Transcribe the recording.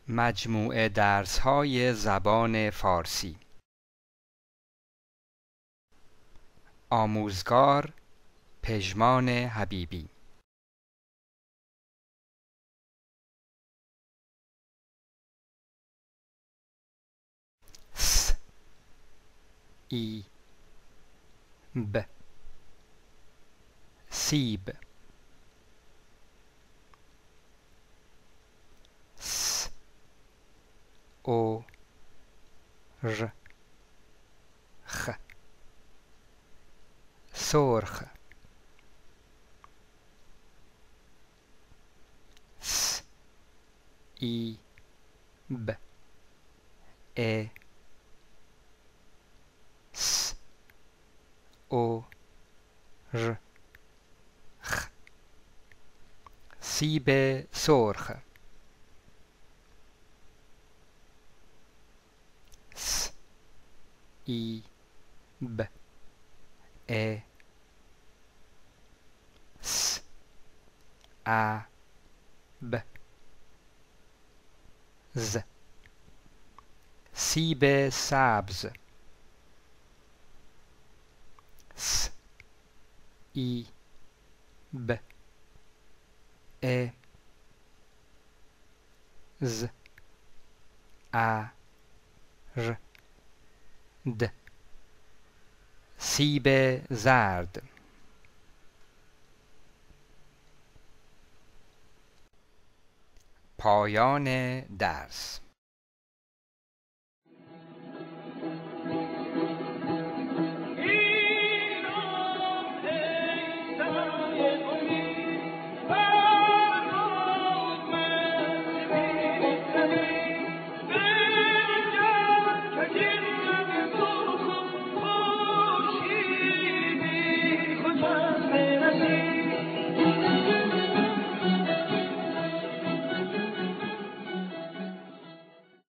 مجموعه درس‌های زبان فارسی. آموزگار پژمان حبیبی. س ای ب سیب. س او ر خ سرخ. س ای ب ا س او ر خ سیب سرخ. س ای ب ا س ا ب ز سیب سبز. س ای ب ا ز ا ر د سیب زرد. پایان درس.